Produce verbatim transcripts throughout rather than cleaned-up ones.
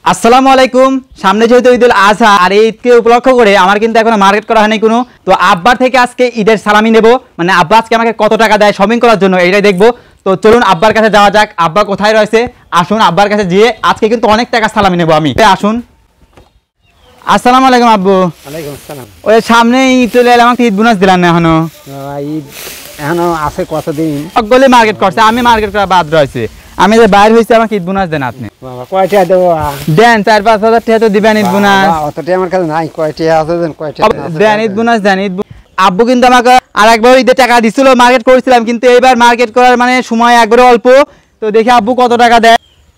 আসসালামু আলাইকুম। সামনে যেহেতু ঈদুল আজহা আর এই ঈদকে উপলক্ষ করে আমার কিন্তু এখনো মার্কেট করা হয়নি কোনো। তো আব্বার থেকে আজকে ঈদের সালামি নেব, মানে আব্বা আজকে আমাকে কত টাকা দেয় শপিং করার জন্য এইটাই দেখবো। তো চলুন আব্বার কাছে যাওয়া যাক। আব্বা কোথায় রয়েছে আসুন আব্বার কাছে গিয়ে আজকে কিন্তু অনেক টাকা সালামি নেব আমি। আসুন। আসসালামু আলাইকুম আব্বু। ওয়ালাইকুম আসসালাম। ওই সামনে ঈদ চলে এলে আমাকে ঈদ বোনাস দিলাম না এখনো। ঈদ এখনো আছে কতদিন? সকলে মার্কেট করছে, আমি মার্কেট করা বাদ রয়েছে। আমি যে বাইরে হয়েছি আমাকে ঈদ বোনাস দেন আপনি। বাবা কয়টা দেবো? দেন চার পাঁচ হাজার টাকা তো দিবেন ঈদ বোনাস। অতটা আমার কাছে নাই। কয়টা আছে দেন? কয়টা দেন ঈদ বোনাস দেন। ঈদ আব্বু কিন্তু আমাকে আর একবার ঈদের টাকা দিছিল, মার্কেট করেছিলাম, কিন্তু এইবার মার্কেট করার মানে সময় একবারে অল্প। তো দেখি আব্বু কত টাকা দেয়।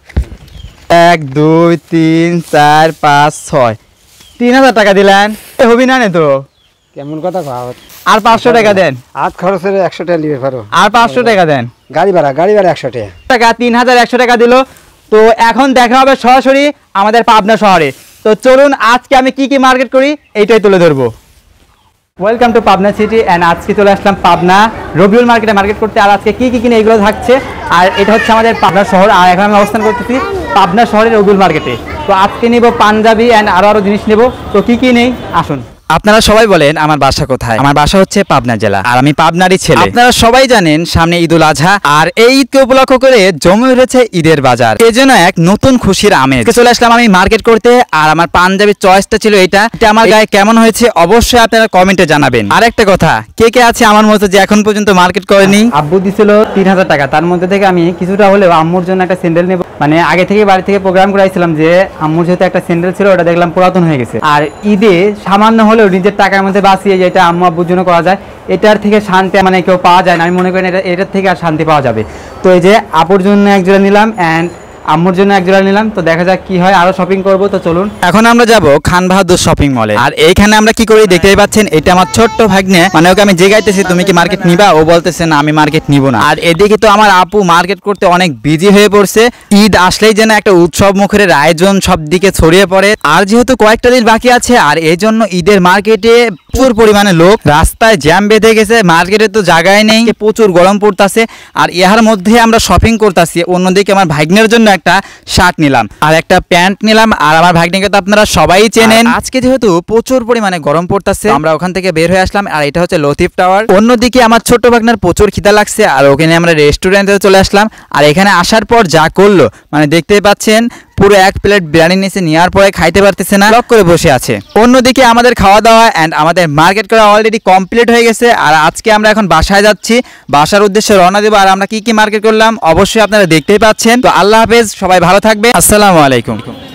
এক দুই তিন চার পাঁচ ছয় তিন হাজার টাকা দিলেন, হবি না তো? কেমন কথা কও? আর পাঁচশো টাকা দেন। হাত খরচের একশো টাকা নিবে পারো। আর পাঁচশো টাকা দেন। গাড়ি ভাড়া গাড়ি ভাড়া একশো টাকা টাকা তিন হাজার একশো টাকা দিল। তো এখন দেখা হবে সরাসরি আমাদের পাবনা শহরে। তো চলুন আজকে আমি কি কি মার্কেট করি এইটাই তুলে ধরবো। Welcome to Pabna city and আজকে চলে আসলাম পাবনা রবিউল মার্কেটে মার্কেট করতে। আর আজকে কি কি কিনে এগুলো থাকছে। আর এটা হচ্ছে আমাদের পাবনা শহর, আর এখন আমি অবস্থান করতেছি পাবনা শহরের রবিউল মার্কেটে। তো আজকে নিব পাঞ্জাবি অ্যান্ড আরও আরও জিনিস নেব। তো কি কি নেই আসুন। আপনারা সবাই বলেন আমার বাসা কোথায়। আমার বাসা হচ্ছে পাবনা জেলা, আর আমি পাবনারই ছেলে। আপনারা সবাই জানেন সামনে ঈদুল আজহা, আর এই ঈদকে উপলক্ষ করে জমে উঠেছে ঈদের বাজার। এই জন্য এক নতুন খুশির আমেজ। চলে আসলাম আমি মার্কেট করতে, আর আমার পাঞ্জাবির চয়েসটা ছিল এটা। এটা আমার গায়ে কেমন হয়েছে অবশ্যই আপনারা কমেন্টে জানাবেন। আর একটা কথা, কে কে আছে আমার মতো যে এখন পর্যন্ত মার্কেট করেনি? আব্বু দিছিল তিন হাজার টাকা, তার মধ্যে থেকে আমি কিছুটা হলেও আম্মুর জন্য একটা স্যান্ডেল নেব। মানে আগে থেকে বাড়ি থেকে প্রোগ্রাম করাইছিলাম যে আম্মুর যেহেতু একটা স্যান্ডেল ছিল ওটা দেখলাম পুরাতন হয়ে গেছে, আর ঈদে সামান্য হলেও নিজের টাকার মধ্যে বাঁচিয়ে যেটা আম্মু আব্বুর জন্য করা যায় এটার থেকে শান্তি মানে কেউ পাওয়া যায় না। আমি মনে করি এটা এটার থেকে আর শান্তি পাওয়া যাবে। তো এই যে আপুর জন্য এক জোড়া নিলাম অ্যান্ড আম্মুর জন্য এক জোড়া নিলাম। তো দেখা যাক কি হয়, আরো শপিং করব। তো চলুন এখন আমরা যাব খান বাহাদুর শপিং মলে। আর এইখানে আমরা কি করি দেখতেই পাচ্ছেন, এটা আমার ছোট্ট ভাগ্নে, মানে ওকে আমি জিগাইতেছি তুমি কি মার্কেট নিবা, ও বলতেছে না আমি মার্কেট নিব না। আর এদিকে তো আমার আপু মার্কেট করতে অনেক বিজি হয়ে পড়ছে। ঈদ আসলেই যেন একটা উৎসব মুখের আয়োজন সব দিকে ছড়িয়ে পড়ে। আর যেহেতু কয়েকটা দিন বাকি আছে, আর এই জন্য ঈদের মার্কেটে প্রচুর পরিমাণে লোক, রাস্তায় জ্যাম বেঁধে গেছে, মার্কেটে তো জায়গায় নেই, প্রচুর গরম পড়তেছে। আর ইহার মধ্যে আমরা শপিং করতেছি। অন্যদিকে আমার ভাগ্নের জন্য একটা শার্ট নিলাম আর একটা প্যান্ট নিলাম। আর আমার ভাগ্নিকে তো আপনারা সবাই চেনেন। আজকে যেহেতু প্রচুর পরিমাণে গরম পড়তেছে, আমরা ওখান থেকে বের হয়ে আসলাম। আর এটা হচ্ছে লতিফ টাওয়ার। অন্যদিকে আমার ছোট ভাগ্নার প্রচুর খিদা লাগছে, আর ওখানে আমরা রেস্টুরেন্টে চলে আসলাম। আর এখানে আসার পর যা করলো মানে দেখতেই পাচ্ছেন, পুরো এক প্লেট বিরিয়ানি নিচে নেওয়ার পরে খাইতে পারতেছে না, লক করে বসে আছে। অন্যদিকে আমাদের খাওয়া দাওয়া অ্যান্ড আমাদের মার্কেট করা অলরেডি কমপ্লিট হয়ে গেছে। আর আজকে আমরা এখন বাসায় যাচ্ছি, বাসার উদ্দেশ্যে রওনা দেবো। আর আমরা কি কি মার্কেট করলাম অবশ্যই আপনারা দেখতেই পাচ্ছেন। তো আল্লাহ হাফেজ, সবাই ভালো থাকবে। আসসালামু আলাইকুম।